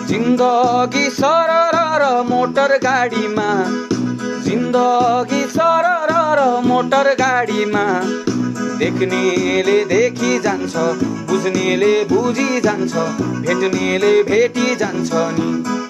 जिन्दगी सरर र मोटर गाडीमा, जिन्दगी सरर र मोटर गाडीमा, देख्नेले देखी जान्छ, बुझ्नेले बुझी जान्छ, भेट्नेले भेटी जान्छ नि।